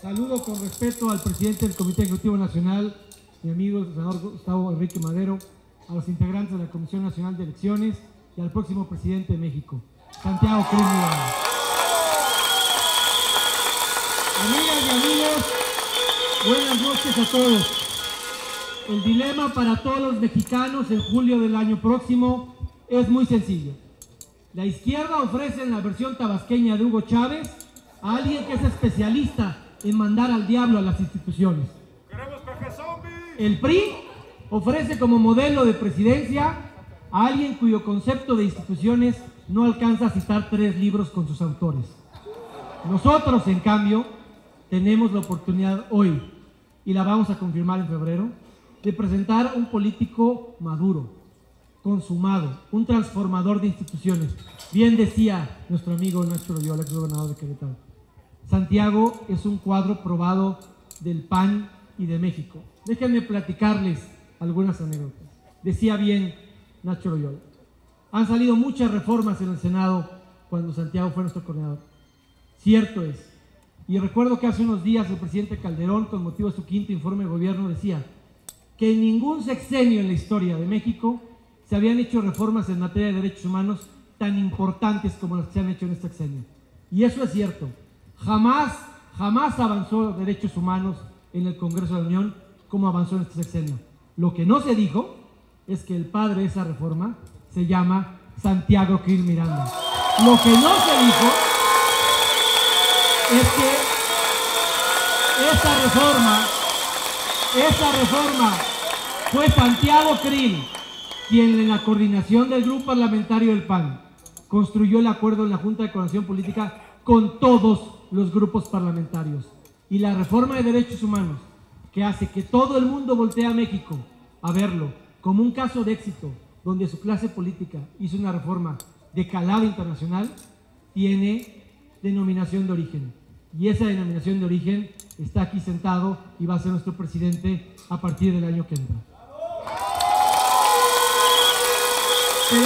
Saludo con respeto al presidente del Comité Ejecutivo Nacional, mi amigo el senador Gustavo Enrique Madero, a los integrantes de la Comisión Nacional de Elecciones y al próximo presidente de México, Santiago Krill Miranda. Amigas y amigos, buenas noches a todos. El dilema para todos los mexicanos en julio del año próximo es muy sencillo. La izquierda ofrece en la versión tabasqueña de Hugo Chávez a alguien que es especialista en mandar al diablo a las instituciones. El PRI ofrece como modelo de presidencia a alguien cuyo concepto de instituciones no alcanza a citar 3 libros con sus autores. Nosotros, en cambio, tenemos la oportunidad hoy, y la vamos a confirmar en febrero, de presentar un político maduro, consumado, un transformador de instituciones. Bien decía nuestro amigo Nacho Loyola, ex gobernador de Querétaro, Santiago es un cuadro probado del PAN y de México. Déjenme platicarles algunas anécdotas. Decía bien Nacho Loyola, han salido muchas reformas en el Senado cuando Santiago fue nuestro coordinador. Cierto es. Y recuerdo que hace unos días el presidente Calderón, con motivo de su 5º informe de gobierno, decía que en ningún sexenio en la historia de México se habían hecho reformas en materia de derechos humanos tan importantes como las que se han hecho en este sexenio. Y eso es cierto. Jamás avanzó derechos humanos en el Congreso de la Unión como avanzó en este sexenio. Lo que no se dijo es que el padre de esa reforma se llama Santiago Krill Miranda. Lo que no se dijo es que esa reforma fue Santiago Krill quien en la coordinación del grupo parlamentario del PAN construyó el acuerdo en la Junta de Coordinación Política con todos los grupos parlamentarios. Y la reforma de derechos humanos, que hace que todo el mundo voltee a México a verlo como un caso de éxito, donde su clase política hizo una reforma de calado internacional, tiene denominación de origen. Y esa denominación de origen está aquí sentado y va a ser nuestro presidente a partir del año que entra. Pero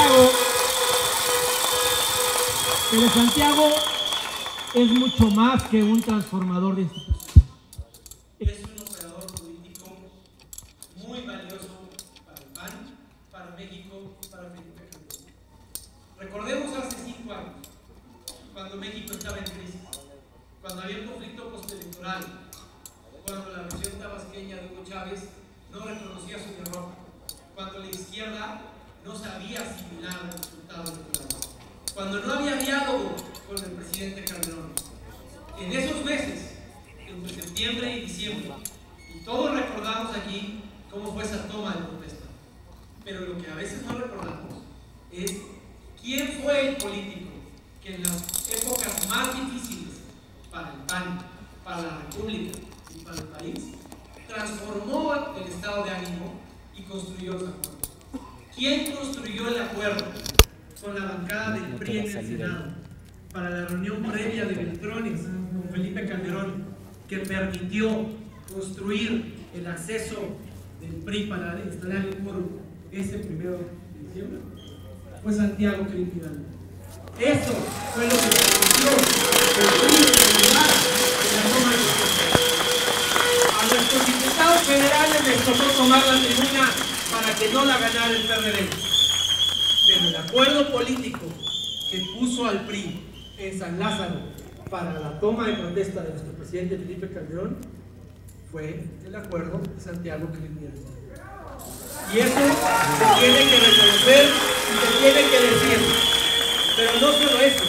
Santiago es mucho más que un transformador de instituciones. Es un operador político muy valioso para el PAN, para México, para Felipe Calderón. Recordemos hace 5 años, cuando México estaba en crisis, cuando había un conflicto postelectoral, cuando la versión tabasqueña de Hugo Chávez no reconocía su derrota, cuando la izquierda no sabía asimilar el resultado electoral, cuando no había diálogo con el presidente Calderón. En esos meses, entre septiembre y diciembre, y todos recordamos aquí cómo fue esa toma de protesta, pero lo que a veces no recordamos es quién fue el político que en las épocas más difíciles para el PAN, para la República y para el país, transformó el estado de ánimo y construyó los acuerdos. ¿Quién construyó el acuerdo con la bancada del PRI en el Senado para la reunión previa de Beltrones con Felipe Calderón, que permitió construir el acceso del PRI para instalar el quórum ese 1 de diciembre? Fue Santiago Krill Miranda. Eso fue lo que permitió el PRI lugar en la toma de protesta. A nuestros diputados federales les tocó tomar la tribuna para que no la ganara el PRD. Pero el acuerdo político que puso al PRI en San Lázaro para la toma de protesta de nuestro presidente Felipe Calderón fue el acuerdo de Santiago Krill Miranda. Y eso se tiene que reconocer y se tiene que decir. Pero no solo eso.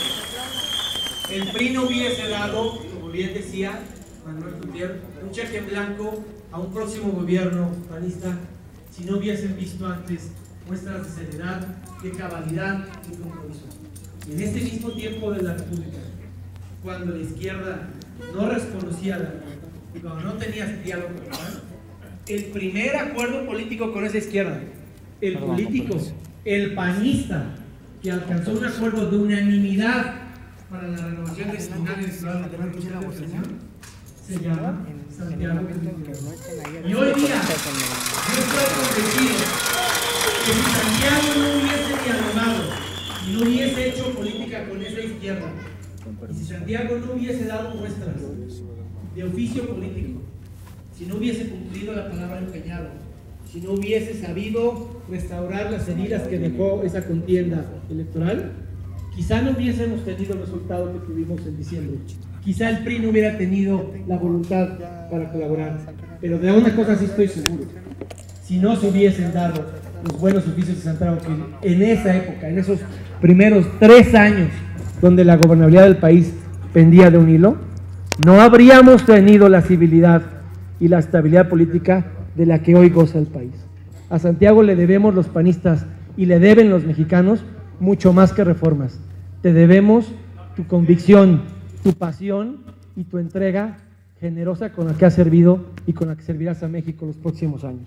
El PRI no hubiese dado, como bien decía Manuel Gutiérrez, un cheque en blanco a un próximo gobierno panista si no hubiesen visto antes muestras de seriedad, de cabalidad y compromiso. Y en este mismo tiempo de la República, cuando la izquierda no reconocía la derrota y cuando no tenía diálogo con el PAN, el primer acuerdo político con esa izquierda, el político, el panista, que alcanzó un acuerdo de unanimidad para la renovación de extraordinaria electoral de la oposición, se llama Santiago Krill Miranda. Y hoy día, yo estoy convencido que si Santiago no hubiese dialogado y no hubiese hecho política con esa izquierda, y si Santiago no hubiese dado muestras de oficio político, si no hubiese cumplido la palabra empeñado, si no hubiese sabido restaurar las heridas que dejó esa contienda electoral, quizá no hubiésemos tenido el resultado que tuvimos en diciembre. Quizá el PRI no hubiera tenido la voluntad para colaborar. Pero de una cosa sí estoy seguro: si no se hubiesen dado los buenos oficios de Santiago, que en esa época, en esos primeros 3 años donde la gobernabilidad del país pendía de un hilo, no habríamos tenido la civilidad y la estabilidad política de la que hoy goza el país. A Santiago le debemos los panistas y le deben los mexicanos mucho más que reformas. Te debemos tu convicción, tu pasión y tu entrega generosa con la que has servido y con la que servirás a México los próximos años.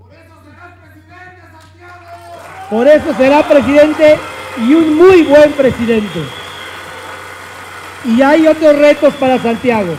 Por eso será presidente, y un muy buen presidente. Y hay otros retos para Santiago.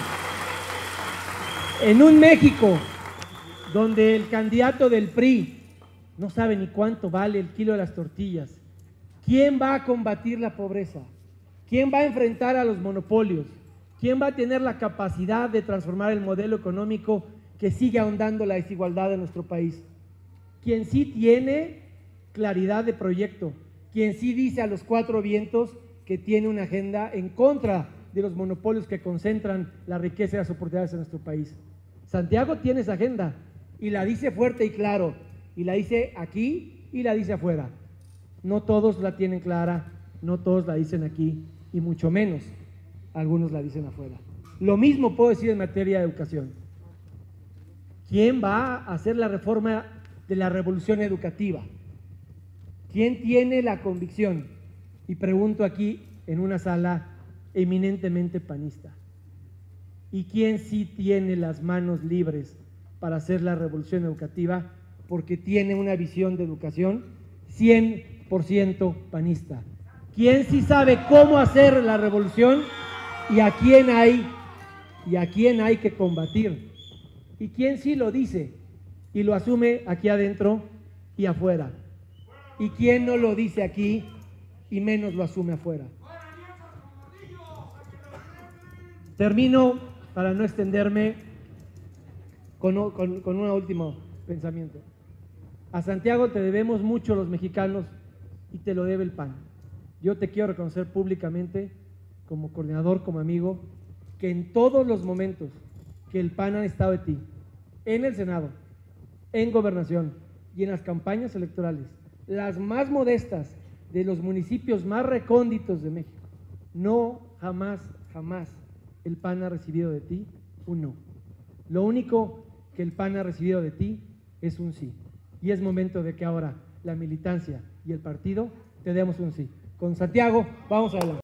En un México donde el candidato del PRI no sabe ni cuánto vale el kilo de las tortillas, ¿quién va a combatir la pobreza? ¿Quién va a enfrentar a los monopolios? ¿Quién va a tener la capacidad de transformar el modelo económico que sigue ahondando la desigualdad en nuestro país? Quien sí tiene claridad de proyecto, quien sí dice a los 4 vientos que tiene una agenda en contra de los monopolios que concentran la riqueza y las oportunidades en nuestro país. Santiago tiene esa agenda y la dice fuerte y claro, y la dice aquí y la dice afuera. No todos la tienen clara, no todos la dicen aquí, y mucho menos algunos la dicen afuera. Lo mismo puedo decir en materia de educación. ¿Quién va a hacer la reforma de la revolución educativa? ¿Quién tiene la convicción? Y pregunto aquí en una sala eminentemente panista. ¿Y quién sí tiene las manos libres para hacer la revolución educativa? Porque tiene una visión de educación 100% panista. ¿Quién sí sabe cómo hacer la revolución y a quién hay que combatir? ¿Y quién sí lo dice y lo asume aquí adentro y afuera? ¿Y quién no lo dice aquí y menos lo asume afuera? Termino, para no extenderme, con un último pensamiento. A Santiago te debemos mucho los mexicanos y te lo debe el PAN. Yo te quiero reconocer públicamente, como coordinador, como amigo, que en todos los momentos que el PAN ha estado de ti, en el Senado, en Gobernación y en las campañas electorales, las más modestas de los municipios más recónditos de México, no, jamás el PAN ha recibido de ti un no. Lo único que el PAN ha recibido de ti es un sí. Y es momento de que ahora la militancia y el partido te demos un sí. Con Santiago, vamos adelante.